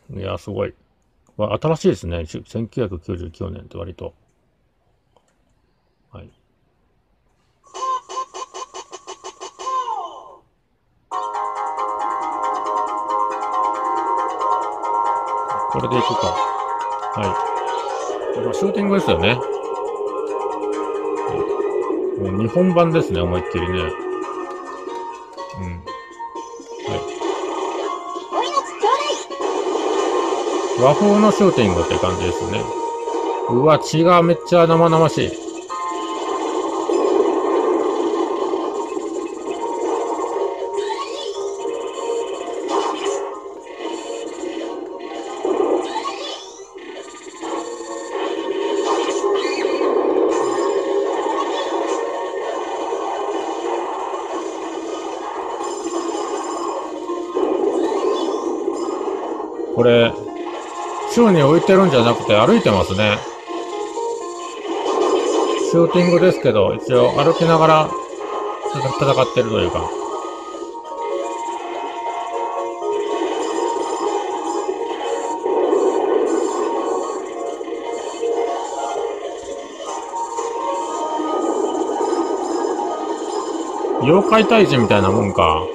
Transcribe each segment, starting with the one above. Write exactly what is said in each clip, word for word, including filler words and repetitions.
いや、すごい。わ、新しいですね。せんきゅうひゃくきゅうじゅうきゅうねんって割と。はい。これでいくか。はい。まあ、シューティングですよね。もう日本版ですね、思いっきりね。うん。はい。和風のシューティングって感じですね。うわ、血がめっちゃ生々しい。これ、宙に浮いてるんじゃなくて歩いてますね。シューティングですけど、一応歩きながら戦ってるというか。妖怪退治みたいなもんか。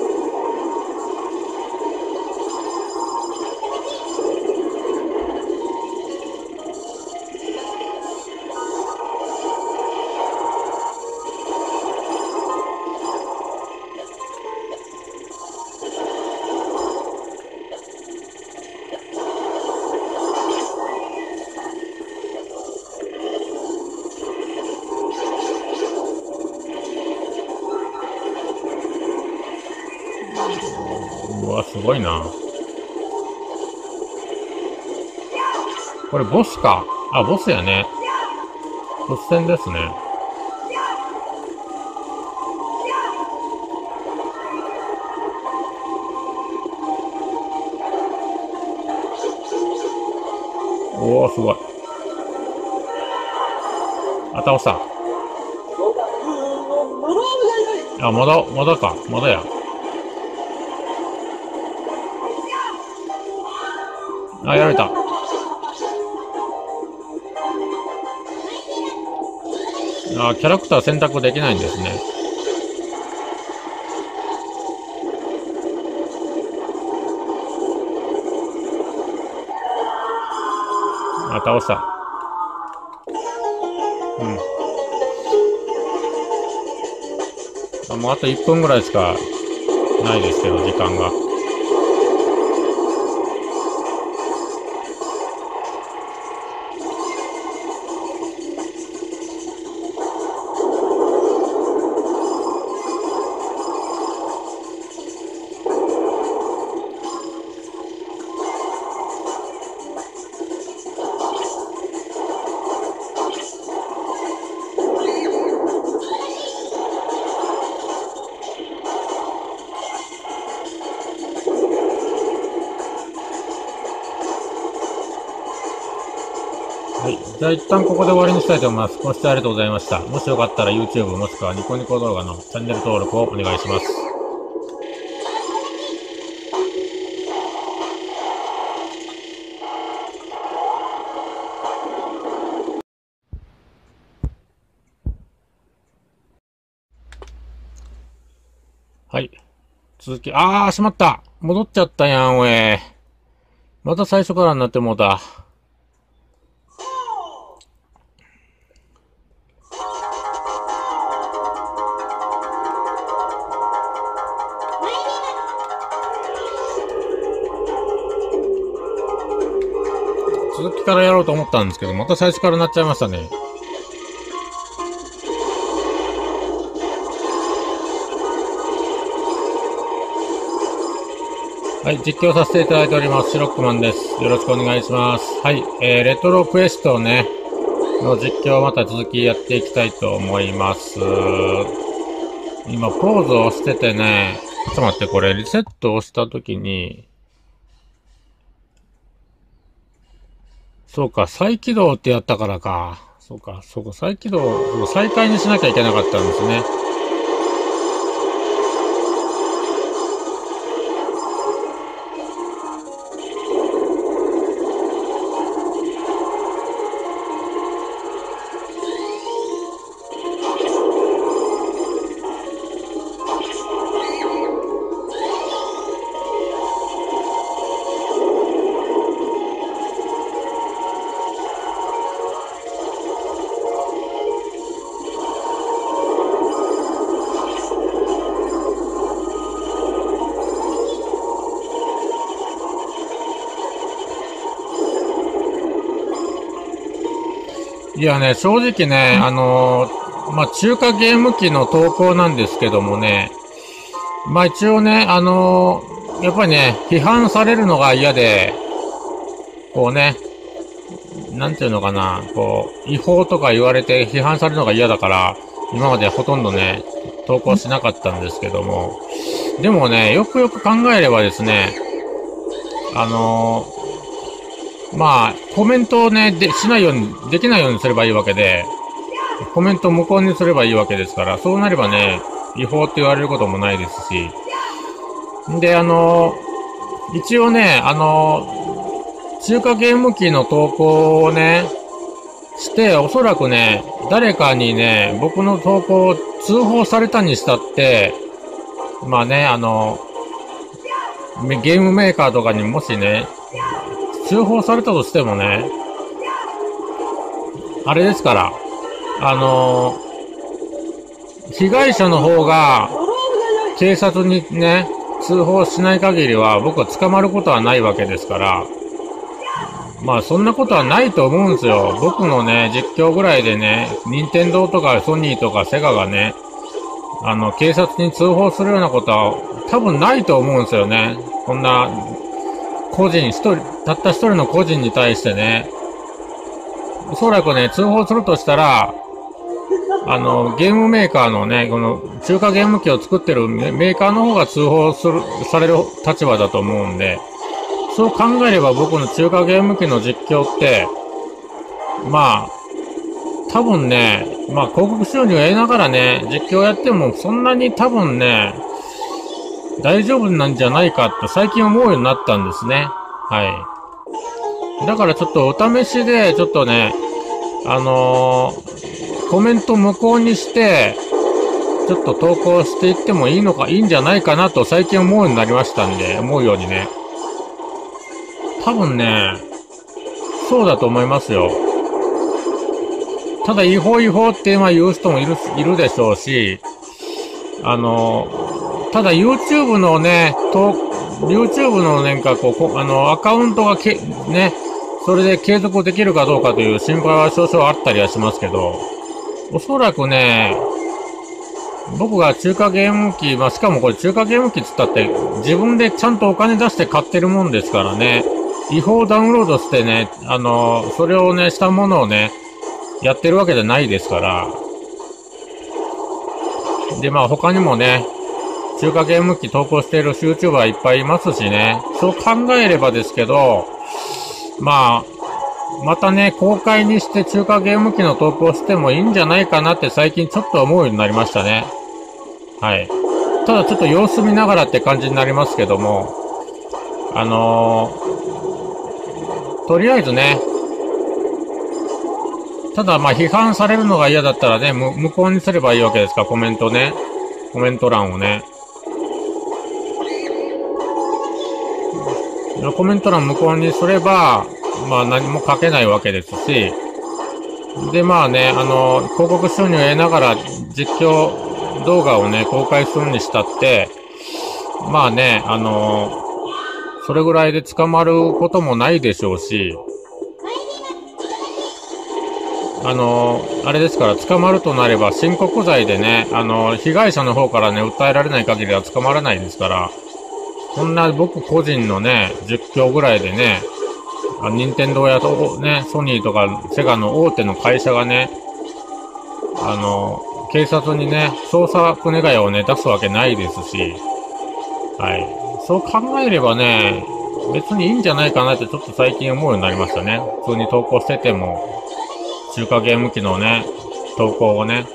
うわ、すごいな。これボスか。あ、ボスやね。ボス戦ですね。おー、すごい。あ、倒した。あ、まだ、まだか。まだや。あ、やられた。あ、キャラクター選択できないんですね。あ、倒した。うん。あ、もうあといっぷんぐらいしかないですけど、時間が。はい。じゃあ一旦ここで終わりにしたいと思います。ご視聴ありがとうございました。もしよかったら YouTube もしくはニコニコ動画のチャンネル登録をお願いします。はい。続き、あー、しまった。戻っちゃったやん、おい。また最初からになってもうた。続きからやろうと思ったんですけど、また最初からなっちゃいましたね。はい、実況させていただいております。シロックマンです。よろしくお願いします。はい、えー、レトロクエストね、の実況をまた続きやっていきたいと思います。今、ポーズをしててね、ちょっと待って、これ、リセットをしたときに、そうか、再起動ってやったからか。そうか、そうか、再起動、再開にしなきゃいけなかったんですね。 いやね、正直ね、あのー、まあ、中華ゲーム機の投稿なんですけどもね、まあ、一応ね、あのー、やっぱりね、批判されるのが嫌で、こうね、なんていうのかな、こう、違法とか言われて批判されるのが嫌だから、今までほとんどね、投稿しなかったんですけども、でもね、よくよく考えればですね、あのー、まあ、コメントをね、で、しないように、できないようにすればいいわけで、コメントを無効にすればいいわけですから、そうなればね、違法って言われることもないですし、で、あのー、一応ね、あのー、中華ゲーム機の投稿をね、して、おそらくね、誰かにね、僕の投稿を通報されたにしたって、まあね、あの、ゲームメーカーとかにもしね、通報されたとしてもね、あれですから、あの、被害者の方が警察にね、通報しない限りは僕は捕まることはないわけですから、まあそんなことはないと思うんですよ。僕のね、実況ぐらいでね、任天堂とかソニーとかセガがね、あの、警察に通報するようなことは多分ないと思うんですよね。こんな、個人一人、たった一人の個人に対してね、おそらくね、通報するとしたら、あの、ゲームメーカーのね、この中華ゲーム機を作ってるメーカーの方が通報する、される立場だと思うんで、そう考えれば僕の中華ゲーム機の実況って、まあ、多分ね、まあ広告収入を得ながらね、実況やってもそんなに多分ね、大丈夫なんじゃないかって最近思うようになったんですね。はい。だからちょっとお試しで、ちょっとね、あのー、コメント無効にして、ちょっと投稿していってもいいのか、いいんじゃないかなと最近思うようになりましたんで、思うようにね。多分ね、そうだと思いますよ。ただ違法違法ってまあ言う人もいる、いるでしょうし、あの、ただ YouTube のね、と、YouTube のなんかこう、あの、アカウントがけ、ね、それで継続できるかどうかという心配は少々あったりはしますけど、おそらくね、僕が中華ゲーム機、まあ、しかもこれ中華ゲーム機って言ったって自分でちゃんとお金出して買ってるもんですからね、違法ダウンロードしてね、あの、それをね、したものをね、やってるわけじゃないですから。で、まあ他にもね、中華ゲーム機投稿している YouTuber いっぱいいますしね、そう考えればですけど、まあ、またね、公開にして中華ゲーム機の投稿してもいいんじゃないかなって最近ちょっと思うようになりましたね。はい。ただちょっと様子見ながらって感じになりますけども、あのー、とりあえずね、ただまあ批判されるのが嫌だったらね、無、無効にすればいいわけですか、コメントね。コメント欄をね。コメント欄無効にすれば、まあ何も書けないわけですし、でまあね、あの、広告収入を得ながら実況動画をね、公開するにしたって、まあね、あの、それぐらいで捕まることもないでしょうし、あの、あれですから、捕まるとなれば申告罪でね、あの、被害者の方からね、訴えられない限りは捕まらないですから、そんな僕個人のね、実況ぐらいでね、任天堂やね、ソニーとかセガの大手の会社がね、あの、警察にね、捜索願いをね、出すわけないですし、はい。そう考えればね、別にいいんじゃないかなってちょっと最近思うようになりましたね。普通に投稿してても、中華ゲーム機のね、投稿をね。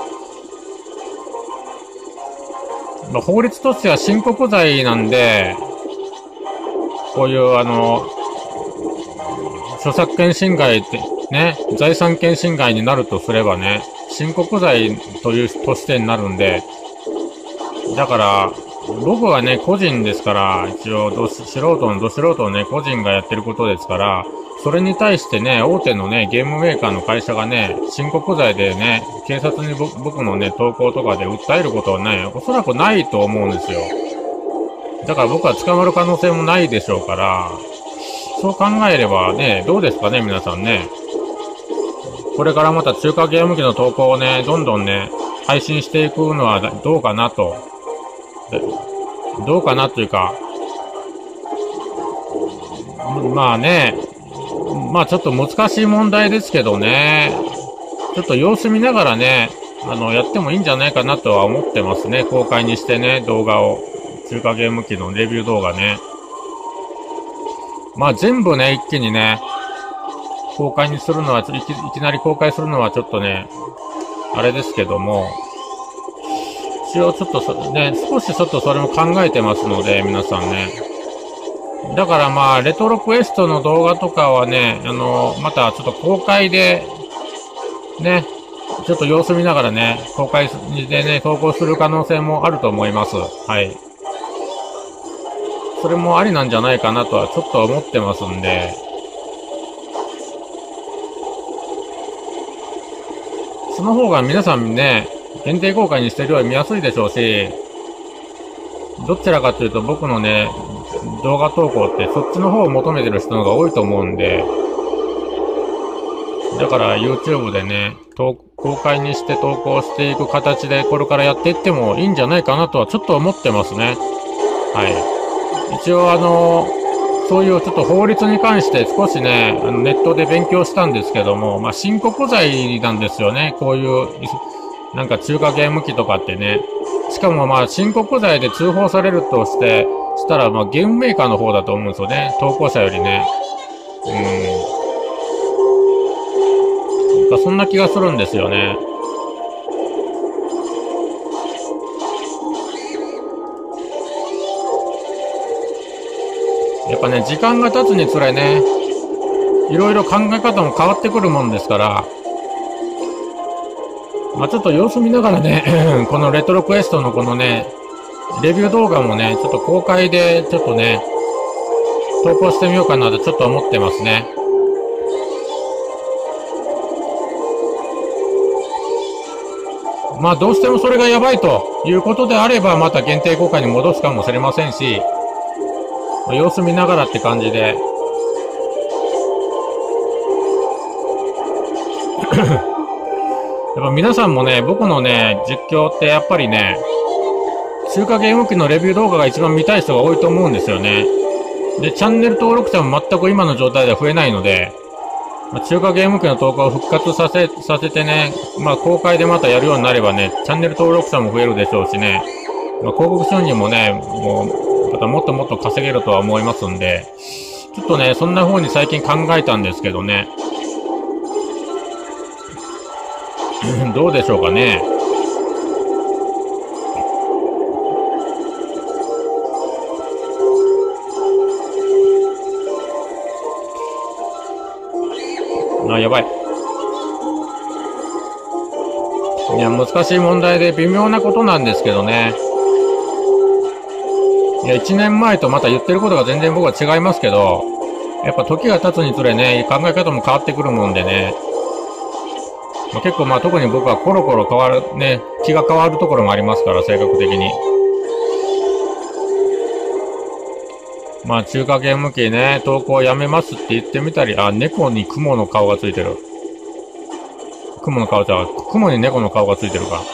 まあ、法律としては申告罪なんで、こういうあの、著作権侵害ってね、財産権侵害になるとすればね、申告罪というとしてになるんで、だから、僕はね、個人ですから、一応ど、素人のど素人のね、個人がやってることですから、それに対してね、大手のね、ゲームメーカーの会社がね、申告罪でね、警察に僕のね、投稿とかで訴えることはね、おそらくないと思うんですよ。だから僕は捕まる可能性もないでしょうから、そう考えればね、どうですかね、皆さんね。 これからまた中華ゲーム機の投稿をね、どんどんね、配信していくのはどうかなと。どうかなというか、まあね、まあちょっと難しい問題ですけどね、ちょっと様子見ながらね、あの、やってもいいんじゃないかなとは思ってますね。公開にしてね、動画を。中華ゲーム機のレビュー動画ね。まあ全部ね、一気にね、公開にするのは、いき、いきなり公開するのはちょっとね、あれですけども、一応ちょっとね、少しちょっとそれも考えてますので、皆さんね。だからまあ、レトロクエストの動画とかはね、あの、またちょっと公開で、ね、ちょっと様子見ながらね、公開でね、投稿する可能性もあると思います。はい。それもありなんじゃないかなとはちょっと思ってますんで、その方が皆さんね、限定公開にしてるより見やすいでしょうし、どちらかというと僕のね、動画投稿ってそっちの方を求めてる人の方が多いと思うんで、だから YouTube でね、公開にして投稿していく形でこれからやっていってもいいんじゃないかなとはちょっと思ってますね。はい。一応あの、そういうちょっと法律に関して少しね、あのネットで勉強したんですけども、まあ申告罪なんですよね。こういう、なんか中華ゲーム機とかってね。しかもまあ申告罪で通報されるとして、したらまあゲームメーカーの方だと思うんですよね。投稿者よりね。うん。なんかそんな気がするんですよね。やっぱね、時間が経つにつれね、いろいろ考え方も変わってくるもんですから、まあちょっと様子見ながらね、このレトロクエストのこのね、レビュー動画もね、ちょっと公開でちょっとね、投稿してみようかなとちょっと思ってますね。まあどうしてもそれがやばいということであれば、また限定公開に戻すかもしれませんし、様子見ながらって感じで。やっぱ皆さんもね、僕のね、実況ってやっぱりね、中華ゲーム機のレビュー動画が一番見たい人が多いと思うんですよね。で、チャンネル登録者も全く今の状態では増えないので、まあ、中華ゲーム機の投稿を復活させ、させてね、まあ公開でまたやるようになればね、チャンネル登録者も増えるでしょうしね、まあ、広告収入もね、もう、またもっともっと稼げるとは思いますんで、ちょっとね、そんな風に最近考えたんですけどね。どうでしょうかね。あ、やばい。いや、難しい問題で微妙なことなんですけどね。いや、一年前とまた言ってることが全然僕は違いますけど、やっぱ時が経つにつれね、考え方も変わってくるもんでね。まあ、結構まあ特に僕はコロコロ変わる、ね、気が変わるところもありますから、性格的に。まあ中華ゲーム機ね、投稿やめますって言ってみたり、あ、猫に雲の顔がついてる。雲の顔じゃ、雲に猫の顔がついてるか。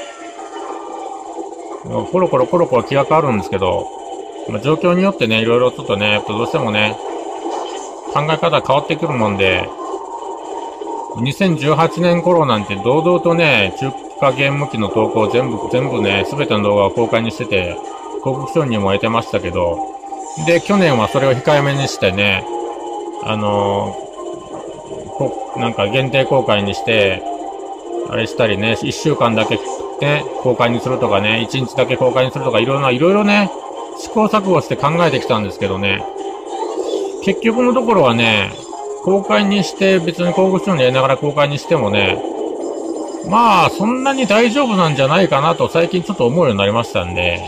コロコロコロコロ気が変わるんですけど、まあ、状況によってね、いろいろちょっとね、やっぱどうしてもね、考え方変わってくるもんで、にせんじゅうはちねん頃なんて堂々とね、中華ゲーム機の投稿全部、全部ね、すべての動画を公開にしてて、広告収入も得てましたけど、で、去年はそれを控えめにしてね、あのー、こ、なんか限定公開にして、あれしたりね、いっしゅうかんだけね、公開にするとかね、いちにちだけ公開にするとか、いろんな、いろいろね、試行錯誤して考えてきたんですけどね、結局のところはね、公開にして、別に広告収入やりながら公開にしてもね、まあ、そんなに大丈夫なんじゃないかなと最近ちょっと思うようになりましたんで、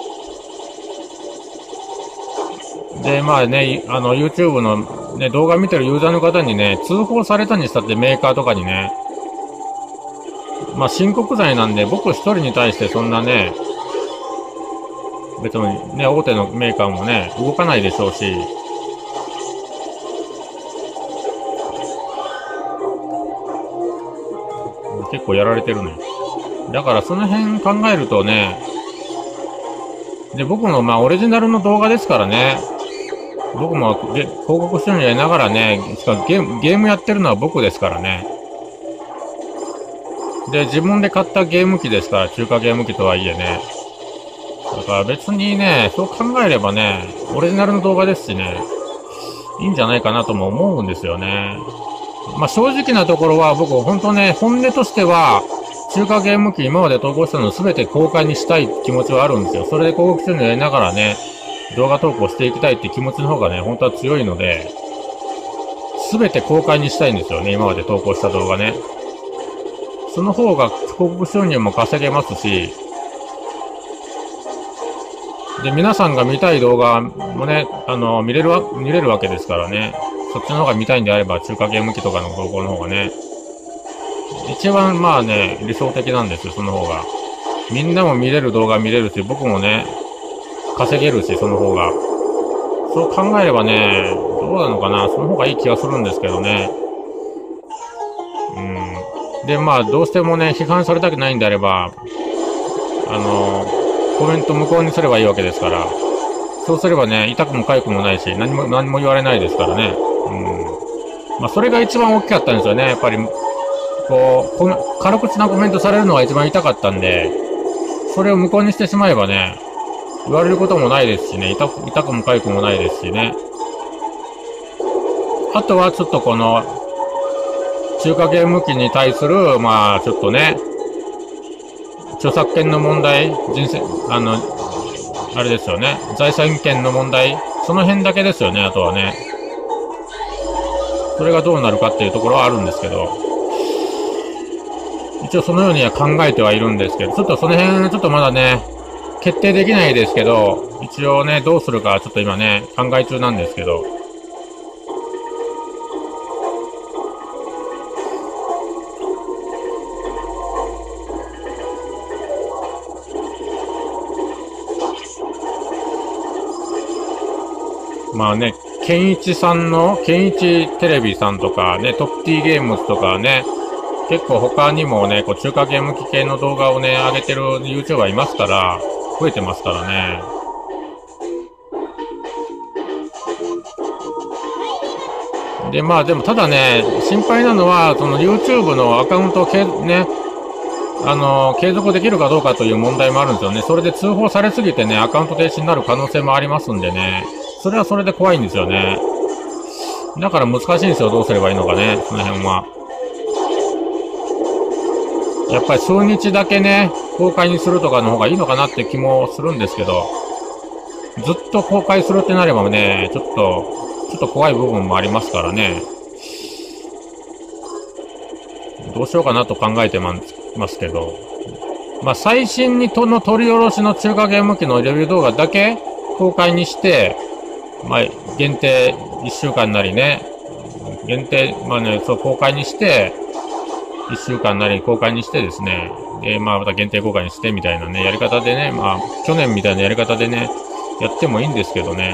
で、まあね、あの、YouTube のね、動画見てるユーザーの方にね、通報されたにしたってメーカーとかにね、まあ申告罪なんで、僕一人に対してそんなね、別にね、大手のメーカーもね、動かないでしょうし、 結構やられてるね。だからその辺考えるとね、で、僕のまあオリジナルの動画ですからね、僕も広告収入やりながらね、しかもゲーム、ゲームやってるのは僕ですからね。で、自分で買ったゲーム機ですから、中華ゲーム機とはいえね。だから別にね、そう考えればね、オリジナルの動画ですしね、いいんじゃないかなとも思うんですよね。まあ正直なところは僕本当ね、本音としては、中華ゲーム機今まで投稿したの全て公開にしたい気持ちはあるんですよ。それで広告収入やりながらね、動画投稿していきたいって気持ちの方がね、本当は強いので、全て公開にしたいんですよね、今まで投稿した動画ね。その方が広告収入も稼げますし、で、皆さんが見たい動画もね、あの、見れるわ、見れるわけですからね。そっちの方が見たいんであれば、中華ゲーム機とかの投稿の方がね、一番まあね、理想的なんですよ、その方が。みんなも見れる動画見れるし、僕もね、稼げるし、その方が。そう考えればね、どうなのかな、その方がいい気がするんですけどね。うん。で、まあ、どうしてもね、批判されたくないんであれば、あの、コメント無効にすればいいわけですから、そうすればね、痛くも痒くもないし、何も、何も言われないですからね。うん。まあ、それが一番大きかったんですよね。やっぱり、こう、軽口なコメントされるのが一番痛かったんで、それを無効にしてしまえばね、言われることもないですしね、痛く、痛くも痒くもないですしね。あとはちょっとこの、中華ゲーム機に対する、まあ、ちょっとね、著作権の問題、人生、あの、あれですよね。財産権の問題、その辺だけですよね、あとはね。それがどうなるかっていうところはあるんですけど、一応そのようには考えてはいるんですけど、ちょっとその辺、ちょっとまだね、決定できないですけど、一応ね、どうするかちょっと今ね、考え中なんですけど、まあね、ケンイチさんの、ケンイチテレビさんとかね、トップティーゲームズとかね、結構他にもね、こう中華ゲーム機系の動画をね、上げてる YouTuber いますから、増えてますからね。で、まあでもただね、心配なのは、その YouTube のアカウントをけね、あの、継続できるかどうかという問題もあるんですよね。それで通報されすぎてね、アカウント停止になる可能性もありますんでね。それはそれで怖いんですよね。だから難しいんですよ、どうすればいいのかね、その辺は。やっぱり数日だけね、公開にするとかの方がいいのかなって気もするんですけど、ずっと公開するってなればね、ちょっと、ちょっと怖い部分もありますからね。どうしようかなと考えてますけど。まあ、最新にとの取り下ろしの中華ゲーム機のレビュー動画だけ公開にして、まあ、限定いっしゅうかんなりね、限定、まあね、そう公開にして、いっしゅうかんなり公開にしてですね、で、まあまた限定公開にしてみたいなね、やり方でね、まあ、去年みたいなやり方でね、やってもいいんですけどね。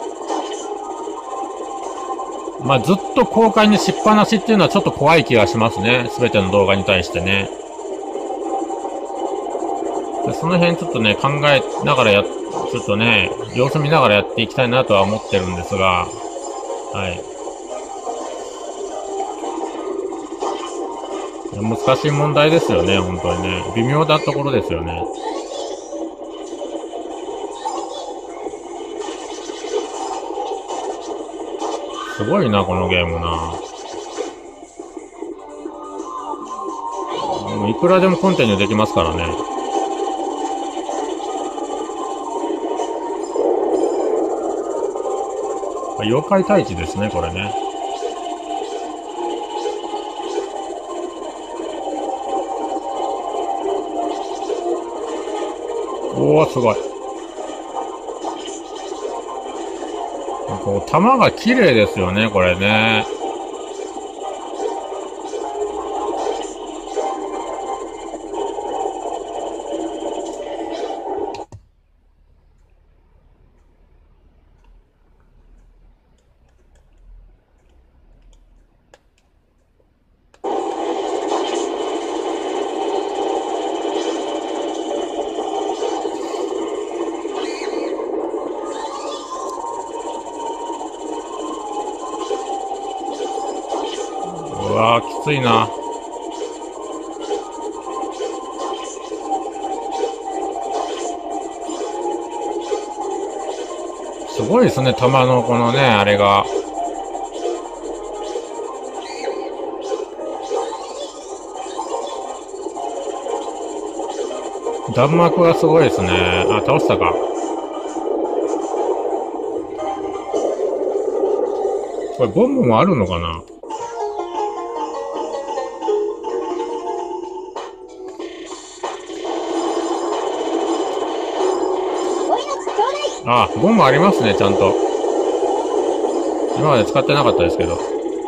まあずっと公開にしっぱなしっていうのはちょっと怖い気がしますね。すべての動画に対してね。その辺ちょっとね、考えながらや、ちょっとね、様子見ながらやっていきたいなとは思ってるんですが、はい。難しい問題ですよね、本当にね。微妙なところですよね。すごいな、このゲームな。もういくらでもコンティニューできますからね。妖怪退治ですね、これね。おー、すごい。こう、弾が綺麗ですよね、これね。 ついな。すごいですね、弾のこのね、あれが。弾幕がすごいですね。あ、倒したか。これボンボもあるのかな。あ、ボンボありますね、ちゃんと。今まで使ってなかったですけど。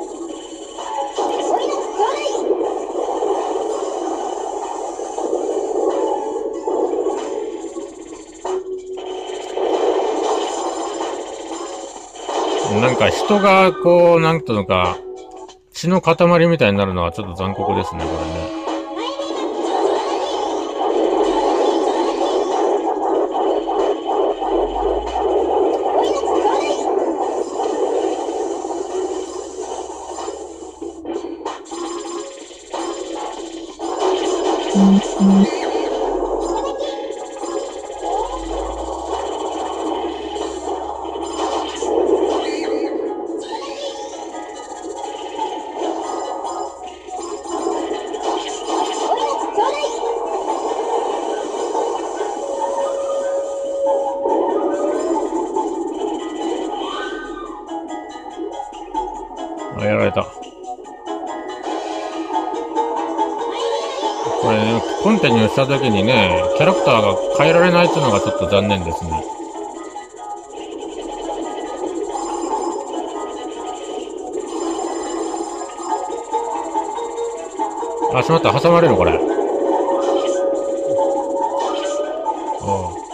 なんか人がこう、なんというのか、血の塊みたいになるのはちょっと残酷ですね、これね。あ、やられた。これね、コンティニューした時にね、キャラクターが変えられないっていうのがちょっと残念ですね。あ、しまった。挟まれるこれ。おう。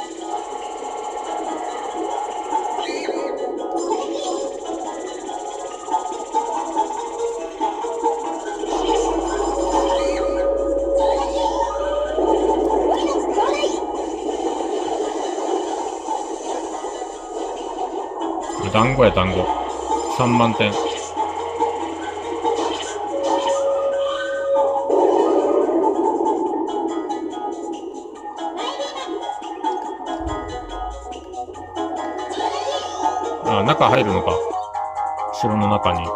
団子や団子。さんまんてん。あ、中入るのか。城の中に。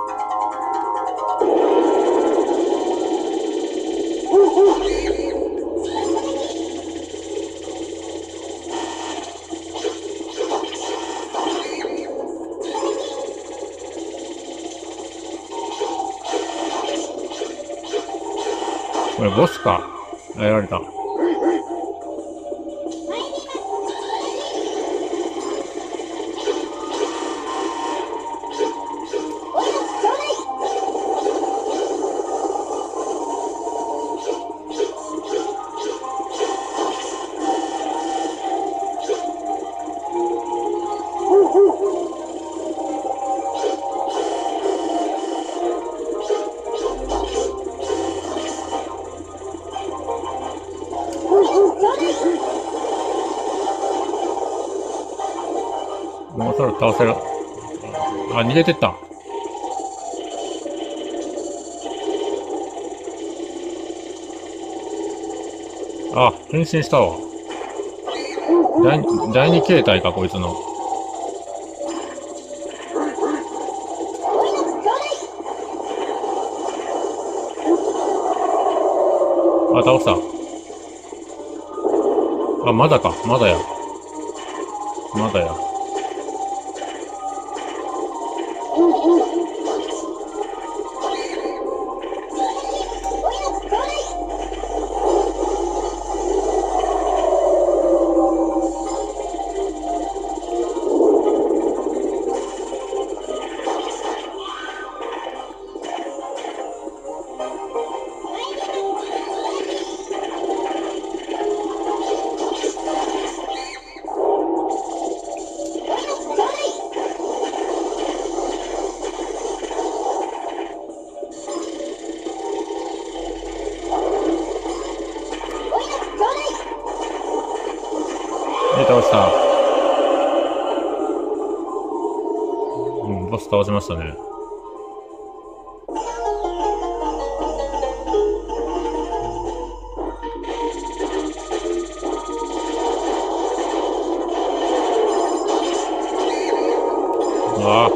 これボスか。やられた。もうそろ倒せる。あ、逃げてった。あ、変身したわ。第、第二形態か、こいつの。あ、倒した。あ、まだか。まだや。まだや。倒した。うん、ボス倒しましたね。 わ。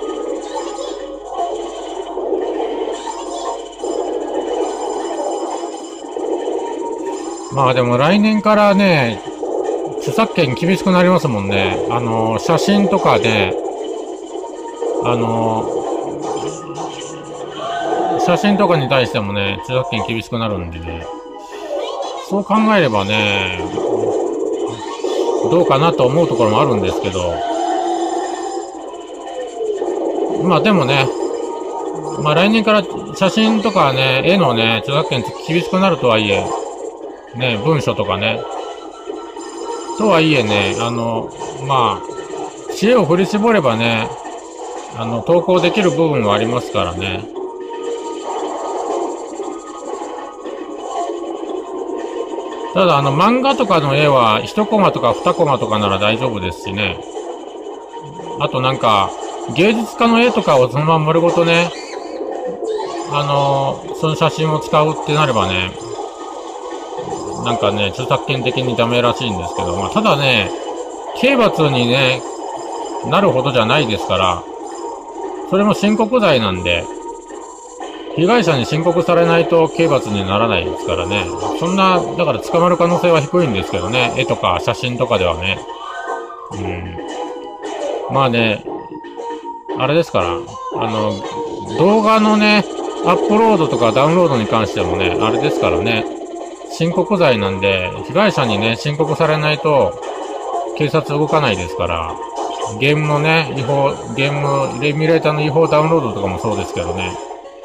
まあでも来年からね、著作権厳しくなりますもんね。あの、写真とかね、あの、写真とかに対してもね、著作権厳しくなるんでね。そう考えればね、どうかなと思うところもあるんですけど。まあでもね、まあ来年から写真とかね、絵のね、著作権厳しくなるとはいえ、ね、文書とかね。とはいえね、あの、まあ、知恵を振り絞ればね、あの、投稿できる部分はありますからね。ただ、あの、漫画とかの絵は、いちコマとかにコマとかなら大丈夫ですしね。あとなんか、芸術家の絵とかをそのまま丸ごとね、あの、その写真を使うってなればね、なんかね、著作権的にダメらしいんですけど、まあ、ただね、刑罰にね、なるほどじゃないですから、それも申告罪なんで、被害者に申告されないと刑罰にならないですからね。そんな、だから捕まる可能性は低いんですけどね。絵とか写真とかではね。うん。まあね、あれですから、あの、動画のね、アップロードとかダウンロードに関してもね、あれですからね、申告罪なんで、被害者にね、申告されないと、警察動かないですから、ゲームのね、違法、ゲーム、エミュレーターの違法ダウンロードとかもそうですけどね、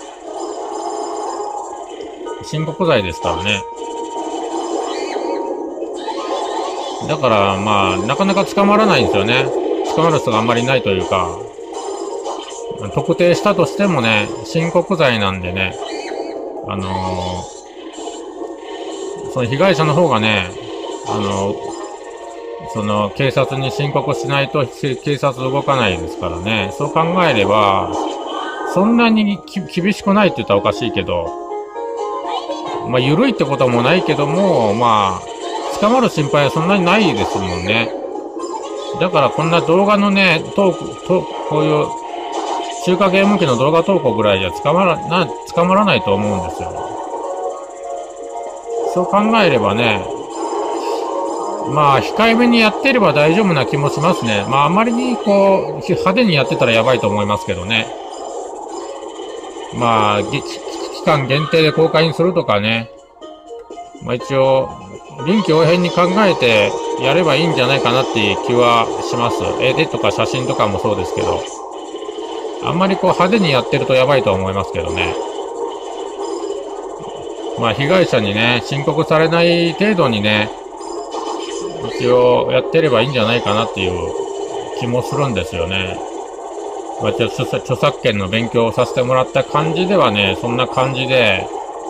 申告罪ですからね。だから、まあ、なかなか捕まらないんですよね。捕まる人があんまりいないというか、特定したとしてもね、申告罪なんでね、あのー、その被害者の方がね、あのー、その警察に申告しないと警察動かないですからね。そう考えれば、そんなに厳しくないって言ったらおかしいけど、まあ、緩いってこともないけども、まあ、捕まる心配はそんなにないですもんね。だからこんな動画のね、トーク、と、こういう中華ゲーム機の動画投稿ぐらいじゃ捕まらな、捕まらないと思うんですよ。そう考えればね、まあ、控えめにやってれば大丈夫な気もしますね。まあ、あまりにこう、派手にやってたらやばいと思いますけどね。まあ、期間限定で公開にするとかね。まあ一応、臨機応変に考えてやればいいんじゃないかなっていう気はします。絵とか写真とかもそうですけど。あんまりこう派手にやってるとやばいと思いますけどね。まあ被害者にね、申告されない程度にね、一応やってればいいんじゃないかなっていう気もするんですよね。まあ、著作権の勉強をさせてもらった感じではね、そんな感じで、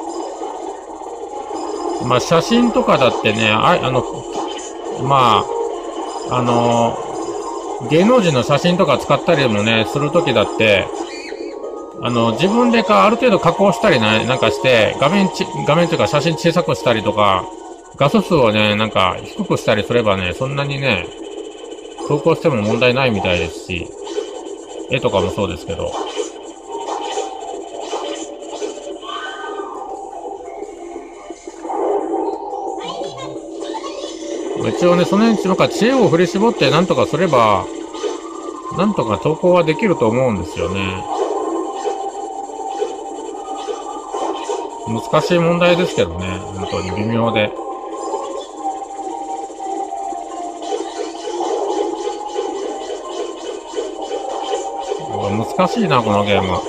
まあ写真とかだってね、あ、あの、まあ、あの、芸能人の写真とか使ったりもね、するときだって、あの、自分でか、ある程度加工したりね、なんかして、画面ち、画面というか写真小さくしたりとか、画素数をね、なんか低くしたりすればね、そんなにね、投稿しても問題ないみたいですし、絵とかもそうですけど。一応ね、その辺、なんか知恵を振り絞ってなんとかすれば、なんとか投稿はできると思うんですよね。難しい問題ですけどね、本当に微妙で。難しいな、このゲーム。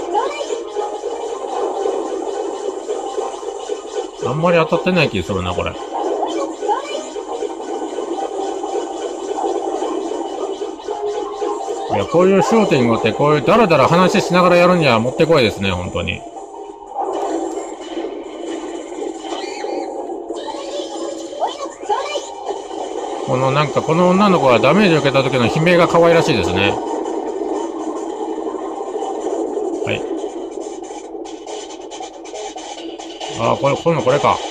あんまり当たってない気するな、これ。いや、こういうシューティングってこういうダラダラ話しながらやるにはもってこいですね、本当に。このなんかこの女の子がダメージを受けた時の悲鳴が可愛らしいですね。はい。ああ、これ、これのこれか。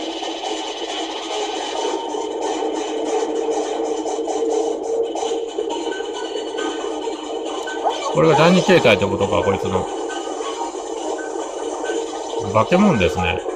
これがだいに形態ってことか、こいつの。化け物ですね。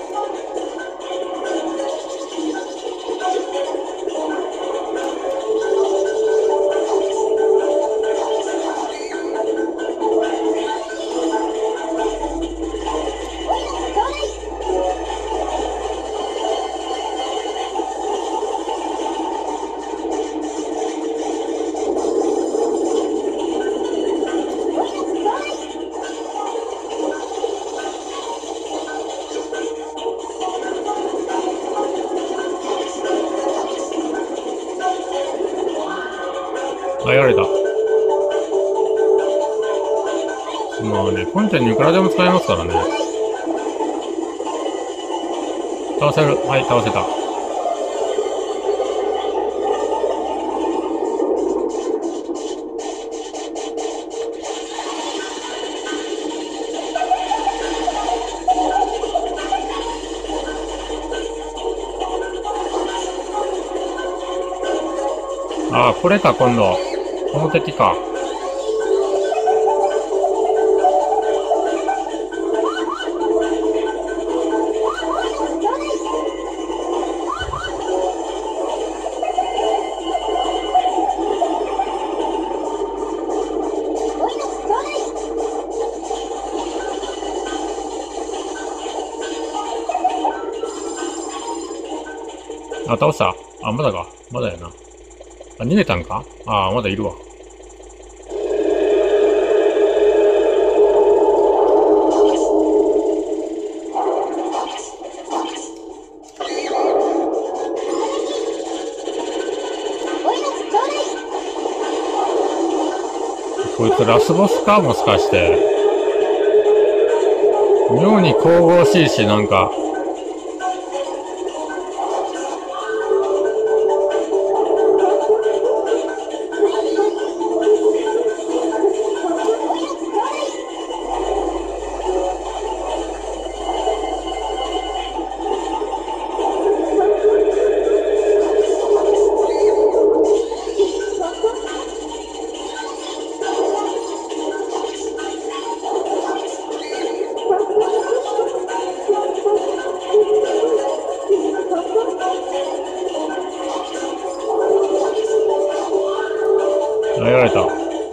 あ、やられた。まあね、コンテンにいくらでも使えますからね。倒せる。はい、倒せた。ああ、これか、今度。この敵か。あ、倒した。あ、まだか。まだやな。あ、逃げたんか。ああ、まだいるわ。こいつラスボスか、もしかして。妙に神々しいし、なんか。あ、やられた。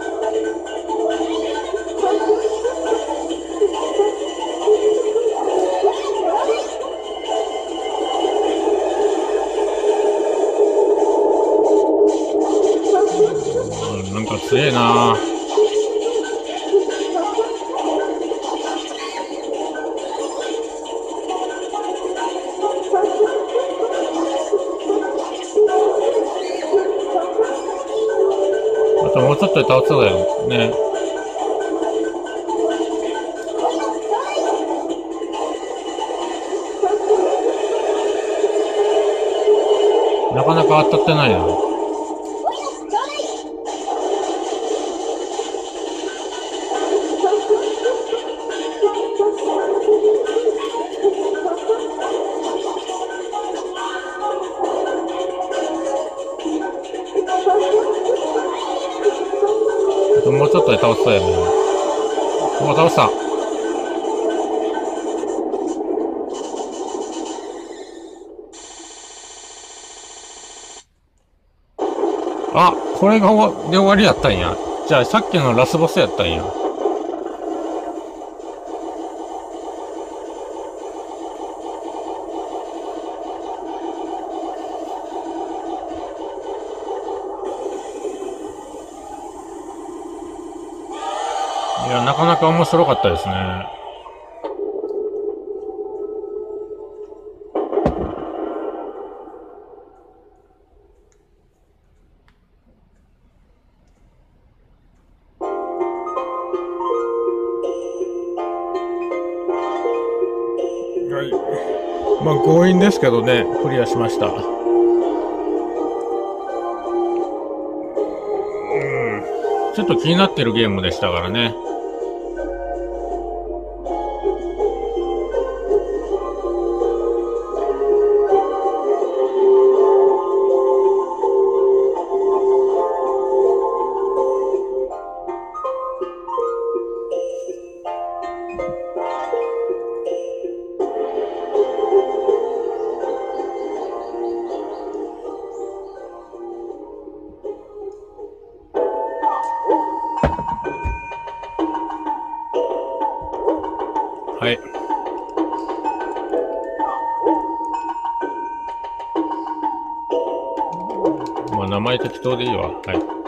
うん、なんか強えな。あともうちょっとで倒せそうだよね。なかなか当たってないな。もうちょっとで倒せそうやね。もう倒した。あ、これが終わで終わりやったんや。じゃあさっきのラスボスやったんや。いや、なかなか面白かったですね。はい。まあ強引ですけどね、クリアしました。うん。ちょっと気になってるゲームでしたからね。 はい。まあ、名前適当でいいわ。はい。